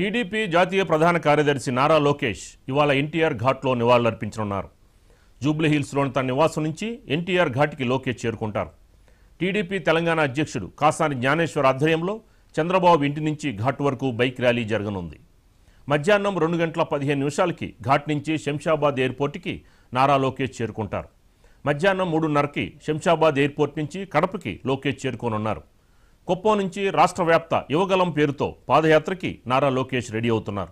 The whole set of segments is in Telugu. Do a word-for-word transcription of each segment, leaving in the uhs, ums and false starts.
టీడీపీ జాతీయ ప్రధాన కార్యదర్శి నారా లోకేష్ ఇవాళ ఎన్టీఆర్ ఘాట్లో నివాళులర్పించనున్నారు. జూబ్లీ హిల్స్లోని తన నివాసం నుంచి ఎన్టీఆర్ ఘాట్కి లోకేష్ చేరుకుంటారు. టీడీపీ తెలంగాణ అధ్యక్షుడు కాసాని జ్ఞానేశ్వర్ ఆధ్వర్యంలో చంద్రబాబు ఇంటి నుంచి ఘాట్ వరకు బైక్ ర్యాలీ జరగనుంది. మధ్యాహ్నం రెండు గంటల పదిహేను నిమిషాలకి ఘాట్ నుంచి శంషాబాద్ ఎయిర్పోర్ట్కి నారా లోకేష్ చేరుకుంటారు. మధ్యాహ్నం మూడున్నరకి శంషాబాద్ ఎయిర్పోర్ట్ నుంచి కడపకి లోకేష్ చేరుకోనున్నారు. కుప్పం నుంచి రాష్ట్ర వ్యాప్త యువగలం పేరుతో పాదయాత్రకి నారా లోకేష్ రెడీ అవుతున్నారు.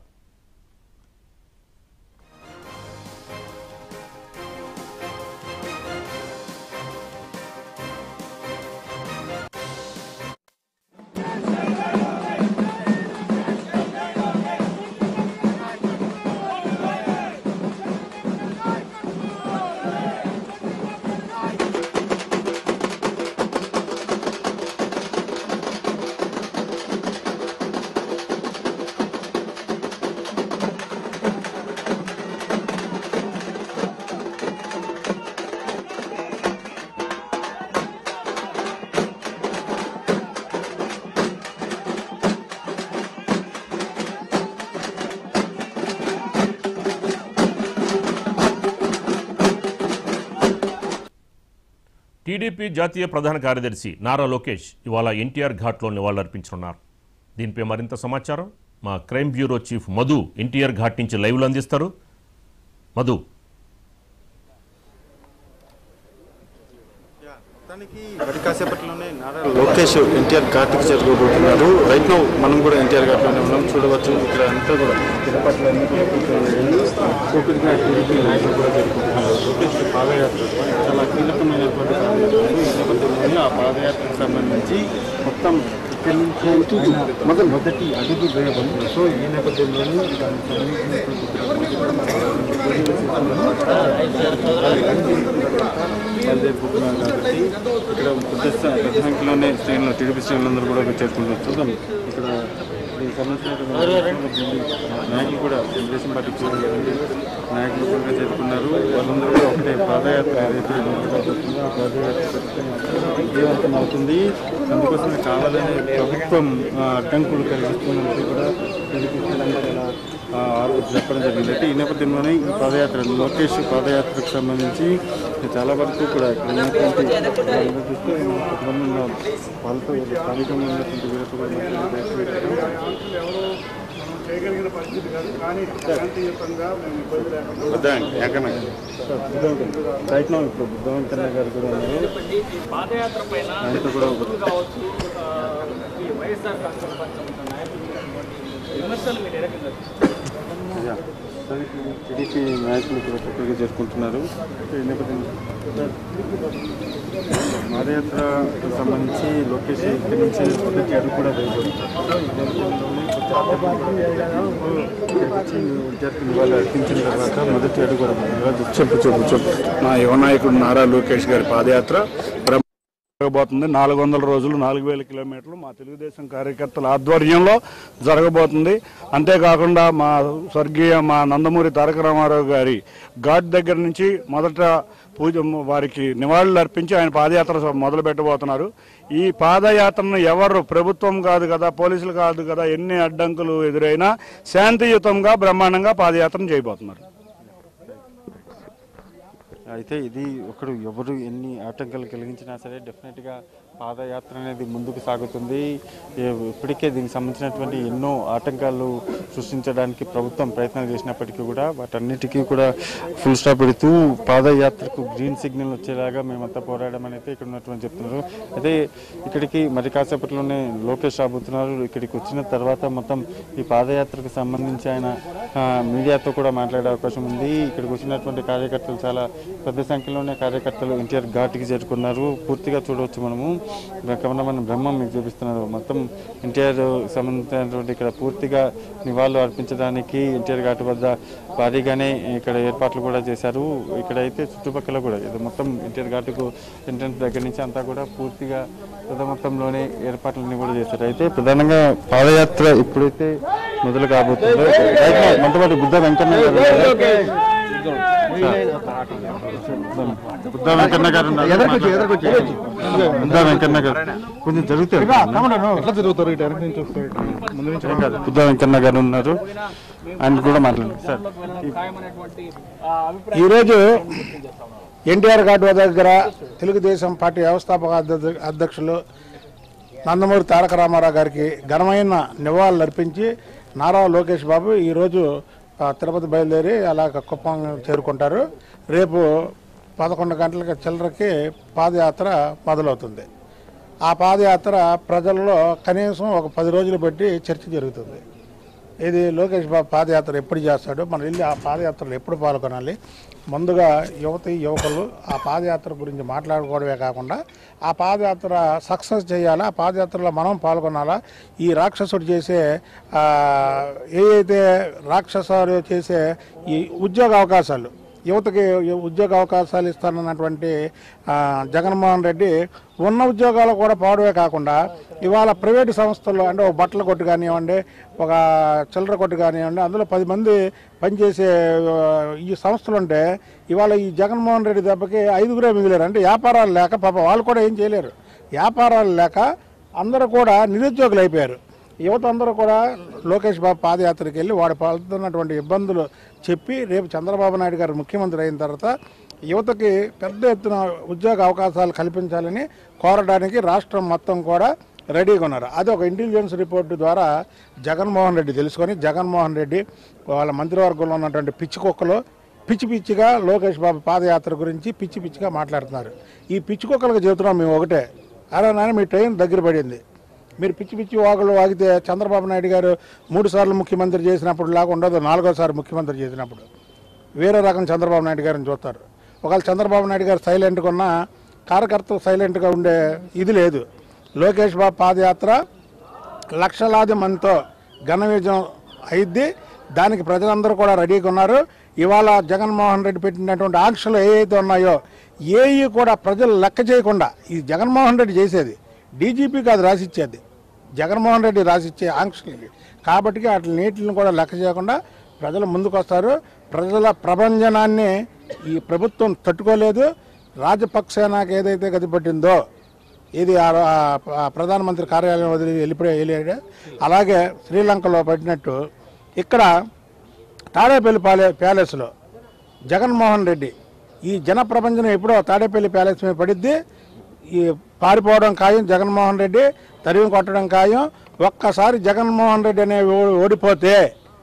టీడీపీ జాతీయ ప్రధాన కార్యదర్శి నారా లోకేష్ ఇవాళ ఎన్టీఆర్ ఘాట్లో నివాళులర్పించనున్నారు. దీనిపై మరింత సమాచారం మా crime bureau chief Madhu NTR Ghat నుంచి లైవ్లో అందిస్తారు. మధు, మరి కాసేపట్లోనే నారా లోకేష్ ఎన్టీఆర్ ఘాట్కి చేరుకోబోతున్నారు. రైట్ నౌ మనం కూడా ఎన్టీఆర్ ఘాట్లోనే ఉన్నాం. చూడవచ్చు ఇక్కడ అంతా కూడా తిరుపతిలో టీడీపీ నాయకులు కూడా జరుపుకుంటున్నారు. లోకేష్ పాదయాత్ర చాలా కీలకమైనటువంటి పాదయాత్ర. ఈ నేపథ్యంలోనే ఆ పాదయాత్రకు సంబంధించి మొత్తం ఇక్కడి నుంచి మొదటి మొదటి అడుగు వేయబడుతుంది. సో ఈ నేపథ్యంలోనే బయలుదేరిపోతున్నారు కాబట్టి ఇక్కడ పెద్ద సంఖ్యలోనే శ్రేణులు టీడీపీ శ్రేణులందరూ కూడా చేరుకుంటారు. చూద్దాం ఇక్కడ దీనికి సంబంధించినటువంటి నాయకులు కూడా తెలుగుదేశం పార్టీకి నాయకులు కూడా చేరుకున్నారు. వాళ్ళందరూ కూడా ఒకటే పాదయాత్ర ఏదైతే ఆ పాదయాత్ర విజయవంతం అవుతుంది. అందుకోసమే కావాలని ప్రభుత్వం అడ్డంకులు కలిగిస్తున్నట్టు కూడా చెప్పడం జరిగింది. అయితే ఈ నేపథ్యంలోనే ఈ పాదయాత్ర లోకేష్ పాదయాత్రకు సంబంధించి చాలా వరకు కూడా ఇక్కడ ఉన్నటువంటి చూస్తే కొంతమంది వాళ్ళతో స్థానికంగా ఉన్నటువంటి వీళ్ళతో కూడా చేయగలిగిన పరిస్థితి కాదు. కానీ శాంతియుతంగా మేము ఇబ్బంది లేకుండా రైట్ నౌ ఇప్పుడు బుద్ధవంతన్న గారు కూడా ఉన్నారు. పాదయాత్ర పైన ఆయనతో కూడా కావచ్చు ఈ వైఎస్ఆర్ కాంగ్రెస్ పార్టీ విమర్శలు మీరు ఏ రకంగా టీడీపీ నాయకులు కూడా చక్కగా చేసుకుంటున్నారు. ఈ నేపథ్యంలో పాదయాత్రకు సంబంధించి లోకేష్ ఇక్కడి నుంచి మొదటి అడుగు కూడా విద్యార్థులు వాళ్ళు అర్పించిన తర్వాత మొదటి అడుగు కూడా చెప్పు చెప్పు చెప్పు మా యువ నాయకుడు నారా లోకేష్ గారి పాదయాత్ర జరగబోతుంది. నాలుగు వందల రోజులు నాలుగు వేల కిలోమీటర్లు మా తెలుగుదేశం కార్యకర్తల ఆధ్వర్యంలో జరగబోతుంది. అంతేకాకుండా మా స్వర్గీయ మా నందమూరి తారక రామారావు గారి ఘాట్ దగ్గర నుంచి మొదట పూజ వారికి నివాళులు అర్పించి ఆయన పాదయాత్ర మొదలు పెట్టబోతున్నారు. ఈ పాదయాత్రను ఎవరు ప్రభుత్వం కాదు కదా, పోలీసులు కాదు కదా, ఎన్ని అడ్డంకులు ఎదురైనా శాంతియుతంగా బ్రహ్మాండంగా పాదయాత్రను చేయబోతున్నారు. అయితే ఇది ఒకడు ఎవరు ఎన్ని ఆటంకాలు కలిగించినా సరే డెఫినెట్గా పాదయాత్ర అనేది ముందుకు సాగుతుంది. ఇప్పటికే దీనికి సంబంధించినటువంటి ఎన్నో ఆటంకాలు సృష్టించడానికి ప్రభుత్వం ప్రయత్నాలు చేసినప్పటికీ కూడా వాటన్నిటికీ కూడా ఫుల్ స్టాప్ పెడుతూ పాదయాత్రకు గ్రీన్ సిగ్నల్ వచ్చేలాగా మేమంతా పోరాడమని అయితే ఇక్కడ ఉన్నటువంటి చెప్తున్నారు. అయితే ఇక్కడికి మరి కాసేపట్లోనే లోకేష్ రాబోతున్నారు. ఇక్కడికి వచ్చిన తర్వాత మొత్తం ఈ పాదయాత్రకు సంబంధించి ఆయన మీడియాతో కూడా మాట్లాడే అవకాశం ఉంది. ఇక్కడికి వచ్చినటువంటి కార్యకర్తలు చాలా పెద్ద సంఖ్యలోనే కార్యకర్తలు ఎన్టీఆర్ ఘాట్కి చేరుకున్నారు. పూర్తిగా చూడవచ్చు మనము కమలమైన బ్రహ్మం మీకు చూపిస్తున్నారు. మొత్తం ఎన్టీఆర్ సంబంధించినటువంటి ఇక్కడ పూర్తిగా నివాళులు అర్పించడానికి ఎన్టీఆర్ ఘాట్ వద్ద భారీగానే ఇక్కడ ఏర్పాట్లు కూడా చేశారు. ఇక్కడైతే చుట్టుపక్కల కూడా ఇది మొత్తం ఎన్టీఆర్ ఘాట్కు ఎంట్రన్స్ దగ్గర నుంచి అంతా కూడా పూర్తిగా పెద్ద మొత్తంలోనే ఏర్పాట్లన్నీ కూడా చేశారు. అయితే ప్రధానంగా పాదయాత్ర ఎప్పుడైతే మొదలు కాబోతుందో మనతో పాటు బుద్ధ వెంకన్న బుద్ధా వెంకన్న గారు బుద్ధా వెంకన్న గారు కొంచెం జరుగుతారు ఎట్లా జరుగుతారు ఈ డైరెక్ట్ నుంచి వస్తారు ముందు నుంచి కాదు బుద్ధా వెంకన్న గారు ఉన్నారు ఆయన కూడా మాట్లాడారు సార్. ఈరోజు ఎన్టీఆర్ ఘాట్ దగ్గర తెలుగుదేశం పార్టీ వ్యవస్థాపక అధ్యక్షులు నందమూరి తారక రామారావు గారికి ఘనమైన నివాళులు అర్పించి నారా లోకేష్ బాబు ఈరోజు తిరుపతి బయలుదేరి అలాగ కుప్పం చేరుకుంటారు. రేపు పదకొండు గంటలకి చిల్లరకి పాదయాత్ర మొదలవుతుంది. ఆ పాదయాత్ర ప్రజల్లో కనీసం ఒక పది రోజులు బట్టి చర్చ జరుగుతుంది. ఇది లోకేష్ బాబు పాదయాత్ర ఎప్పుడు చేస్తాడు, మనం వెళ్ళి ఆ పాదయాత్రలో ఎప్పుడు పాల్గొనాలి, ముందుగా యువతి యువకులు ఆ పాదయాత్ర గురించి మాట్లాడుకోవడమే కాకుండా ఆ పాదయాత్ర సక్సెస్ చేయాలా, ఆ పాదయాత్రలో మనం పాల్గొనాలా, ఈ రాక్షసుడు చేసే ఏదైతే రాక్షసుడు చేసే ఈ ఉద్యోగ అవకాశాలు యువతకి ఉద్యోగ అవకాశాలు ఇస్తానన్నటువంటి జగన్మోహన్ రెడ్డి ఉన్న ఉద్యోగాలు కూడా పోవడమే కాకుండా ఇవాళ ప్రైవేటు సంస్థల్లో అంటే ఒక బట్టల కొట్టు కానివ్వండి, ఒక చిల్లర కొట్టు కానివ్వండి, అందులో పది మంది పనిచేసే ఈ సంస్థలు ఉంటే ఇవాళ ఈ జగన్మోహన్ రెడ్డి దెబ్బకి ఐదుగురే మిగిలారు. అంటే వ్యాపారాలు లేక పాప వాళ్ళు కూడా ఏం చేయలేరు. వ్యాపారాలు లేక అందరూ కూడా నిరుద్యోగులు అయిపోయారు. యువత అందరూ కూడా లోకేష్ బాబు పాదయాత్రకి వెళ్ళి వాడు పడుతున్నటువంటి ఇబ్బందులు చెప్పి రేపు చంద్రబాబు నాయుడు గారు ముఖ్యమంత్రి అయిన తర్వాత యువతకి పెద్ద ఎత్తున ఉద్యోగ అవకాశాలు కల్పించాలని కోరడానికి రాష్ట్రం మొత్తం కూడా రెడీగా ఉన్నారు. అది ఒక ఇంటెలిజెన్స్ రిపోర్టు ద్వారా జగన్మోహన్ రెడ్డి తెలుసుకొని జగన్మోహన్ రెడ్డి వాళ్ళ మంత్రివర్గంలో ఉన్నటువంటి పిచ్చి కుక్కలు పిచ్చి పిచ్చిగా లోకేష్ బాబు పాదయాత్ర గురించి పిచ్చి పిచ్చిగా మాట్లాడుతున్నారు. ఈ పిచ్చి కుక్కలకు చెబుతున్నాం మేము ఒకటే, అరే నాయన మీ ట్రైన్ దగ్గర పడింది, మీరు పిచ్చి పిచ్చి వాగులు వాగితే చంద్రబాబు నాయుడు గారు మూడు సార్లు ముఖ్యమంత్రి చేసినప్పుడు లాగా ఉండదు, నాలుగోసారి ముఖ్యమంత్రి చేసినప్పుడు వేరే రకం చంద్రబాబు నాయుడు గారిని చూస్తారు. ఒకవేళ చంద్రబాబు నాయుడు గారు సైలెంట్గా ఉన్న కార్యకర్తలు సైలెంట్గా ఉండే ఇది లేదు. లోకేష్ బాబు పాదయాత్ర లక్షలాది మందితో ఘన విజయం అయిద్ది. దానికి ప్రజలందరూ కూడా రెడీగా ఉన్నారు. ఇవాళ జగన్మోహన్ రెడ్డి పెట్టినటువంటి ఆంక్షలు ఏవైతే ఉన్నాయో ఏవి కూడా ప్రజలు లెక్క చేయకుండా ఈ జగన్మోహన్ రెడ్డి చేసేది డీజీపీ కాదు రాసిచ్చేది, జగన్మోహన్ రెడ్డి రాసిచ్చే ఆంక్షలకి. కాబట్టి వాటి నీటిని కూడా లెక్క చేయకుండా ప్రజలు ముందుకు వస్తారు. ప్రజల ప్రభంజనాన్ని ఈ ప్రభుత్వం తట్టుకోలేదు. రాజపక్సేనాకి ఏదైతే గతిపట్టిందో ఇది ప్రధానమంత్రి కార్యాలయం వదిలి వెళ్ళిపోయి వెళ్ళాడు. అలాగే శ్రీలంకలో పట్టినట్టు ఇక్కడ తాడేపల్లి ప్యాలే ప్యాలెస్లో జగన్మోహన్ రెడ్డి ఈ జన ప్రపంచం ఎప్పుడో తాడేపల్లి ప్యాలెస్ మీద పడిద్ది. ఈ పారిపోవడం ఖాయం, జగన్మోహన్ రెడ్డి తరిమి కొట్టడం ఖాయం. ఒక్కసారి జగన్మోహన్ రెడ్డి అనే ఓడిపోతే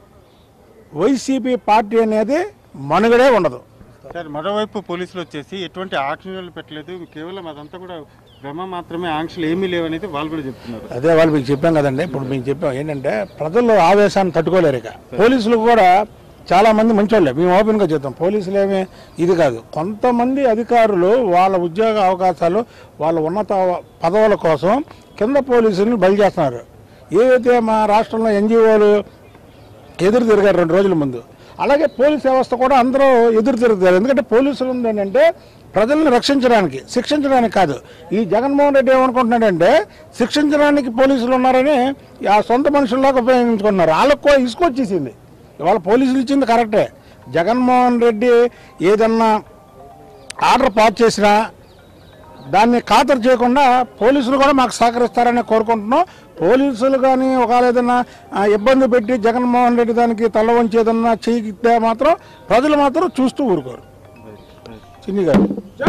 వైసీపీ పార్టీ అనేది మనుగడే ఉండదు. సార్ మరోవైపు పోలీసులు వచ్చేసి ఎటువంటి ఆంక్షలు పెట్టలేదు, కేవలం అదంతా కూడా భ్రమ మాత్రమే, ఆంక్షలు ఏమీ లేవనేది వాళ్ళు కూడా చెప్తున్నారు. అదే వాళ్ళు మీకు చెప్పాం కదండి. ఇప్పుడు మీకు చెప్పాం ఏంటంటే ప్రజలు ఆవేశాన్ని తట్టుకోలేరు. ఇక పోలీసులు కూడా చాలా మంది మంచోళ్ళే, మేము ఓపెన్గా చెప్తాం. పోలీసులు ఏమీ ఇది కాదు. కొంతమంది అధికారులు వాళ్ళ ఉద్యోగ అవకాశాలు వాళ్ళ ఉన్నత పదవుల కోసం కింద పోలీసులను బలి చేస్తున్నారు. ఏదైతే మా రాష్ట్రంలో ఎన్జిఓలు ఎదురు తిరిగారు రెండు రోజుల ముందు, అలాగే పోలీస్ వ్యవస్థ కూడా అందరూ ఎదురు తిరుగుతారు. ఎందుకంటే పోలీసులు ఉంది ఏంటంటే ప్రజల్ని రక్షించడానికి, శిక్షించడానికి కాదు. ఈ జగన్మోహన్ రెడ్డి ఏమనుకుంటున్నాడంటే శిక్షించడానికి పోలీసులు ఉన్నారని ఆ సొంత మనుషుల్లాగా ఉపయోగించుకుంటున్నారు. వాళ్ళకు కూడా ఇసుకొచ్చేసింది. ఇవాళ పోలీసులు ఇచ్చింది కరెక్టే. జగన్మోహన్ రెడ్డి ఏదన్నా ఆర్డర్ పాస్ చేసినా దాన్ని ఖాతరు చేయకుండా పోలీసులు కూడా మాకు సహకరిస్తారని కోరుకుంటున్నాం. పోలీసులు కానీ ఒకవేళ ఏదన్నా ఇబ్బంది పెట్టి జగన్మోహన్ రెడ్డి దానికి తల వంచి ఏదన్నా చేయితే మాత్రం ప్రజలు మాత్రం చూస్తూ ఊరుకోరు. చిన్ని గారు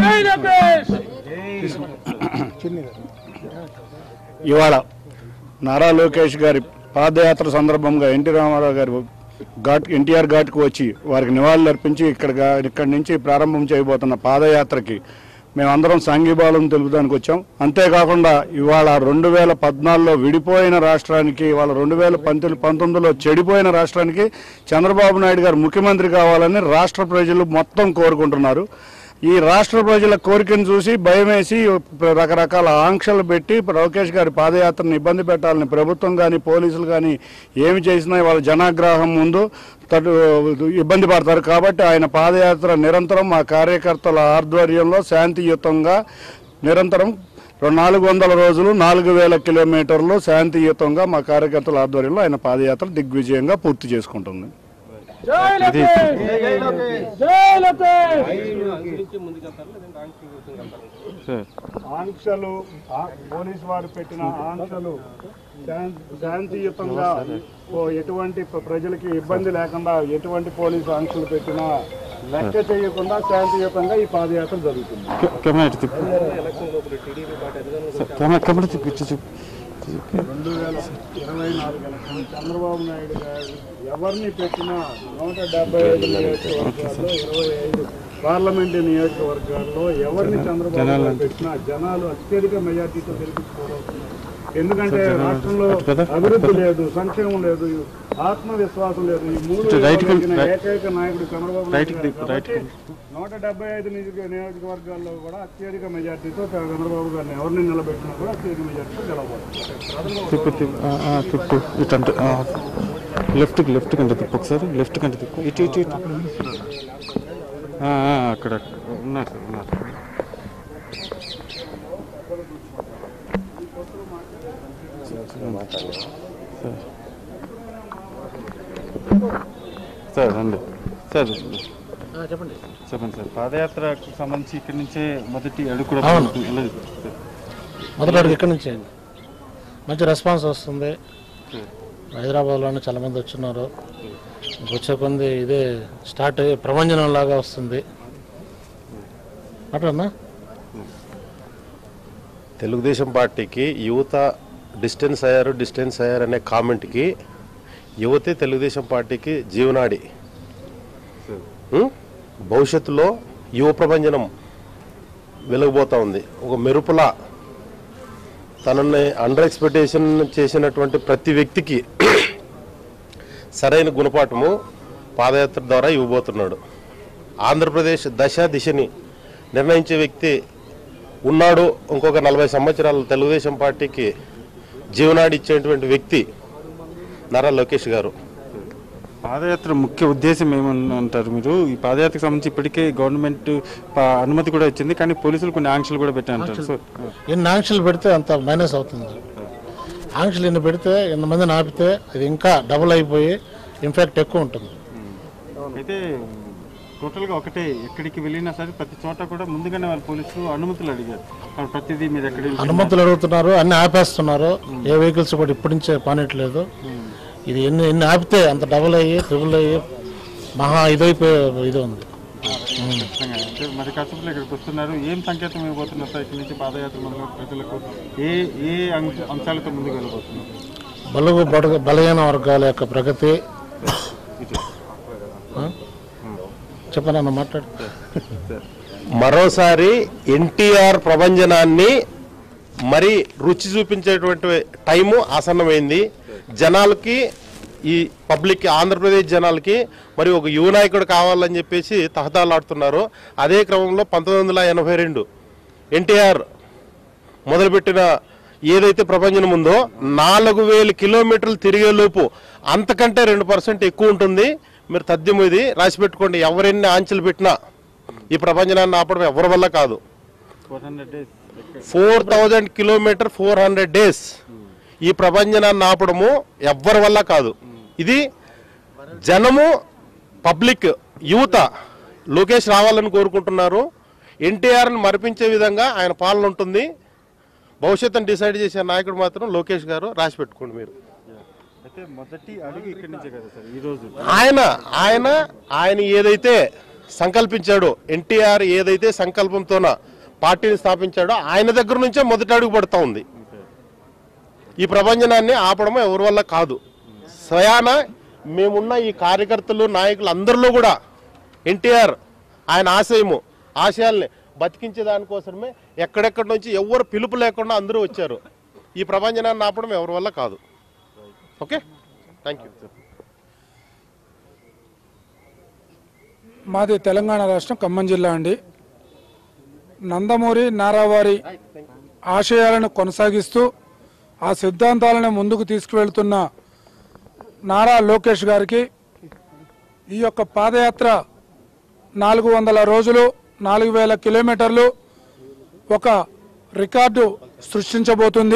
చిన్ని గారు ఇవాళ నారా లోకేష్ గారి పాదయాత్ర సందర్భంగా ఎన్టీ రామారావు గారు ఘాట్ ఎన్టీఆర్ ఘాట్కు వచ్చి వారికి నివాళులు అర్పించి ఇక్కడ ఇక్కడి నుంచి ప్రారంభం చేయబోతున్న పాదయాత్రకి మేమందరం సంఘీభావం తెలుపుదానికి వచ్చాం. అంతేకాకుండా ఇవాళ రెండు వేల పద్నాలుగులో విడిపోయిన రాష్ట్రానికి, ఇవాళ రెండు వేల పంతొమ్మిది పంతొమ్మిదిలో చెడిపోయిన రాష్ట్రానికి చంద్రబాబు నాయుడు గారు ముఖ్యమంత్రి కావాలని రాష్ట్ర ప్రజలు మొత్తం కోరుకుంటున్నారు. ఈ రాష్ట్ర ప్రజల కోరికను చూసి భయమేసి రకరకాల ఆంక్షలు పెట్టి లోకేష్ గారి పాదయాత్రను ఇబ్బంది పెట్టాలని ప్రభుత్వం కానీ పోలీసులు కానీ ఏమి చేసినా వాళ్ళ జనాగ్రహం ముందు తటు ఇబ్బంది పడతారు. కాబట్టి ఆయన పాదయాత్ర నిరంతరం మా కార్యకర్తల ఆధ్వర్యంలో శాంతియుతంగా నిరంతరం నాలుగు వందల రోజులు నాలుగు వేల కిలోమీటర్లు శాంతియుతంగా మా కార్యకర్తల ఆధ్వర్యంలో ఆయన పాదయాత్ర దిగ్విజయంగా పూర్తి చేసుకుంటుంది. ఆంక్షలు పోలీసు వారు పెట్టిన ఆంక్షలు శాంతియుతంగా ఎటువంటి ప్రజలకి ఇబ్బంది లేకుండా ఎటువంటి పోలీసు ఆంక్షలు పెట్టినా లెక్క చేయకుండా శాంతియుతంగా ఈ పాదయాత్ర జరుగుతుంది. రెండు వేల ఇరవై నాలుగు ఎలక్షన్ చంద్రబాబు నాయుడు గారు ఎవరిని పెట్టినా నూట డెబ్బై ఐదు నియోజకవర్గాల్లో ఇరవై ఐదు పార్లమెంటు నియోజకవర్గాల్లో ఎవరిని చంద్రబాబు నాయుడు పెట్టినా జనాలు అత్యధిక మెజార్టీతో గెలిపించుకోవాల్సింది. ఎందుకంటే రాష్ట్రంలో అభివృద్ధి లేదు, సంక్షేమం లేదు, ఆత్మవిశ్వాసం లేదు. ఈ మూడు ఏకైక నాయకుడు చంద్రబాబు నాయుడు నూట డెబ్బై ఐదు నియోజకవర్గాల్లో కూడా అత్యధిక మెజార్టీతో చంద్రబాబు గారిని ఎవరిని నిలబెట్టినా కూడా అత్యధిక మెజార్టీతో గెలవబోతుంది. లెఫ్ట్ లెఫ్ట్ కంటే తిప్పు ఒకసారి లెఫ్ట్ కంటే తిప్పు ఇటు ఇటు ఇటు అక్కడ ఉన్నారు ఉన్నారు సార్ రండి సార్ చెప్పండి చెప్పండి సార్. పాదయాత్రకు సంబంధించి ఇక్కడి నుంచే మొదటి అడుగు కూడా మొదటి అడుగు ఇక్కడి నుంచే మంచి రెస్పాన్స్ వస్తుంది. హైదరాబాద్లోనే చాలా మంది వచ్చినారు. వచ్చే కొంది ఇదే స్టార్ట్ అయ్యి ప్రపంచం లాగా వస్తుంది. అట్లన్నా తెలుగుదేశం పార్టీకి యువత డిస్టెన్స్ అయ్యారు డిస్టెన్స్ అయ్యారు అనే కామెంట్కి యువతే తెలుగుదేశం పార్టీకి జీవనాడి. భవిష్యత్తులో యువ ప్రభంజనం వెలుగుబోతూ ఉంది. ఒక మెరుపులా తనని అండర్ ఎక్స్పెక్టేషన్ చేసినటువంటి ప్రతి వ్యక్తికి సరైన గుణపాఠము పాదయాత్ర ద్వారా ఇవ్వబోతున్నాడు. ఆంధ్రప్రదేశ్ దశ దిశని నిర్ణయించే వ్యక్తి ఉన్నాడు. ఇంకొక నలభై సంవత్సరాలు తెలుగుదేశం పార్టీకి జీవనాడి ఇచ్చేటువంటి వ్యక్తి నారా లోకేష్ గారు. పాదయాత్ర ముఖ్య ఉద్దేశం ఏమని అంటారు మీరు? ఈ పాదయాత్రకు సంబంధించి ఇప్పటికే గవర్నమెంట్ అనుమతి కూడా ఇచ్చింది, కానీ పోలీసులు కొన్ని ఆంక్షలు కూడా పెట్టారంటారు. సో ఎన్ని ఆంక్షలు పెడితే అంత మైనస్ అవుతుంది. ఆంక్షలు ఎన్ని పెడితే ఎంతమందిని ఆపితే అది ఇంకా డబుల్ అయిపోయి ఇంపాక్ట్ ఎక్కువ ఉంటుంది. అయితే టోటల్గా ఒకటే, ఎక్కడికి వెళ్ళినా సరే ప్రతి చోట కూడా ముందుగానే వాళ్ళు పోలీసులు అనుమతులు అడిగారు. ప్రతిదీ మీరు ఎక్కడ అనుమతులు అడుగుతున్నారు, అన్ని ఆపేస్తున్నారు. ఏ వెహికల్స్ కూడా ఇప్పటి నుంచే పానట్లేదు. ఇది ఎన్ని ఎన్ని ఆపితే అంత డబుల్ అయ్యి ట్రిపుల్ అయ్యి మహా ఇదైపోయే ఇది ఉంది. మరి కష్టపడి ఇక్కడికి వస్తున్నారు, ఏం సంకేతం ఇవ్వబోతున్నారు సార్? ఇక్కడి నుంచి పాదయాత్ర మొదలు ప్రజలకు ఏ ఏ అంశాలతో ముందుకు వెళ్ళబోతున్నారు? బలుగు బడుగు బలహీన వర్గాల యొక్క ప్రగతి చెప్పనన్న మాట్లాడు. మరోసారి ఎన్టీఆర్ ప్రభంజనాన్ని మరి రుచి చూపించేటువంటి టైము ఆసన్నమైంది. జనాలకి, ఈ పబ్లిక్ ఆంధ్రప్రదేశ్ జనాలకి మరి ఒక యువ నాయకుడు కావాలని చెప్పేసి తహతాలాడుతున్నారు. అదే క్రమంలో పంతొమ్మిది వందల ఎనభై రెండు ఎన్టీఆర్ మొదలుపెట్టిన ఏదైతే ప్రభంజనం ఉందో నాలుగు వేల కిలోమీటర్లు తిరిగేలోపు అంతకంటే రెండు పర్సెంట్ ఎక్కువ ఉంటుంది. మీరు తథ్యం ఇది రాసి పెట్టుకోండి. ఎవరెన్ని ఆంక్షలు పెట్టినా ఈ ప్రపంచనాన్ని ఆపడం ఎవరి వల్ల కాదు. Four thousand kilometre four hundred days ఈ ప్రపంచనాన్ని ఆపడము ఎవరి వల్ల కాదు. ఇది జనము, పబ్లిక్, యువత లోకేష్ రావాలని కోరుకుంటున్నారు. ఎన్టీఆర్ని మరిపించే విధంగా ఆయన పాలన ఉంటుంది. భవిష్యత్తును డిసైడ్ చేసే నాయకుడు మాత్రం లోకేష్ గారు. రాసి పెట్టుకోండి మీరు. ఆయన ఆయన ఆయన ఏదైతే సంకల్పించాడో, ఎన్టీఆర్ ఏదైతే సంకల్పంతోన పార్టీని స్థాపించాడో ఆయన దగ్గర నుంచే మొదటి అడుగు పడుతూ ఉంది. ఈ ప్రభంజనాన్ని ఆపడం ఎవరి వల్ల కాదు. స్వయాన మేమున్న ఈ కార్యకర్తలు, నాయకులు అందరిలో కూడా ఎన్టీఆర్ ఆయన ఆశయము, ఆశయాల్ని బతికించే దానికోసమే ఎక్కడెక్కడి నుంచి ఎవరు పిలుపు లేకుండా అందరూ వచ్చారు. ఈ ప్రభంజనాన్ని ఆపడం ఎవరి వల్ల కాదు. Okay, thank you. మాది తెలంగాణ రాష్ట్రం ఖమ్మం జిల్లా అండి. నందమూరి నారా వారి ఆశయాలను కొనసాగిస్తూ ఆ సిద్ధాంతాలను ముందుకు తీసుకువెళ్తున్న నారా లోకేష్ గారికి ఈ యొక్క పాదయాత్ర నాలుగు వందల రోజులు నాలుగు వేల కిలోమీటర్లు ఒక రికార్డు సృష్టించబోతుంది.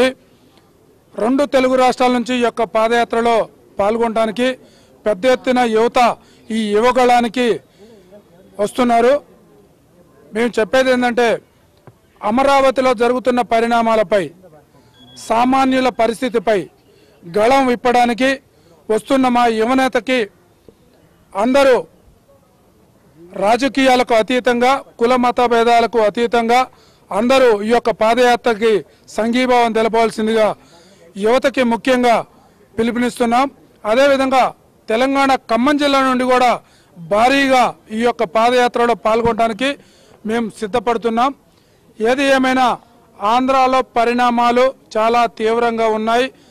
రెండు తెలుగు రాష్ట్రాల నుంచి ఈ యొక్క పాదయాత్రలో పాల్గొనడానికి పెద్ద ఎత్తున యువత ఈ యువగళానికి వస్తున్నారు. మేము చెప్పేది ఏంటంటే అమరావతిలో జరుగుతున్న పరిణామాలపై, సామాన్యుల పరిస్థితిపై గళం విప్పడానికి వస్తున్న మా యువనేతకి అందరూ రాజకీయాలకు అతీతంగా, కుల మత భేదాలకు అతీతంగా అందరూ ఈ యొక్క పాదయాత్రకి సంఘీభావం తెలపవలసిందిగా యువతకి ముఖ్యంగా పిలుపునిస్తున్నాం. అదేవిధంగా తెలంగాణ ఖమ్మం జిల్లా నుండి కూడా భారీగా ఈ యొక్క పాదయాత్రలో పాల్గొనడానికి మేము సిద్ధపడుతున్నాం. ఏది ఏమైనా ఆంధ్రాలో పరిణామాలు చాలా తీవ్రంగా ఉన్నాయి.